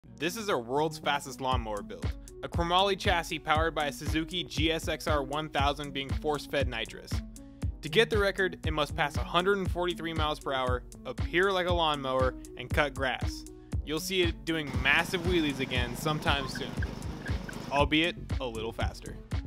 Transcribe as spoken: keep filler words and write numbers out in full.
This is our world's fastest lawnmower build, a chromoly chassis powered by a Suzuki G S X R one thousand being force-fed nitrous. To get the record, it must pass one hundred forty-three miles per hour, appear like a lawnmower, and cut grass. You'll see it doing massive wheelies again sometime soon, albeit a little faster.